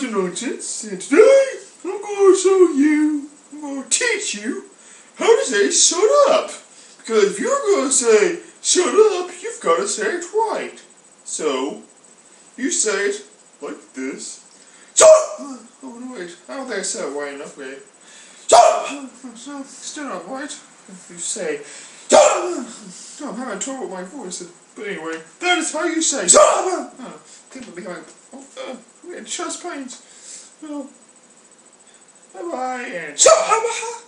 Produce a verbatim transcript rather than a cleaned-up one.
Mister Nonsense, and today I'm going to show you, I'm going to teach you how to say shut up. Because if you're going to say shut up, you've got to say it right. So, you say it like this. Shut up! Oh, no, wait, I don't think I said it right enough, wait. Shut up! No, still not right. You say, shut up! No, I'm having trouble with my voice. But anyway, that is how you say, shut up! Oh, people be having, oh, uh, we had chest pains. Well, bye-bye, and shut up!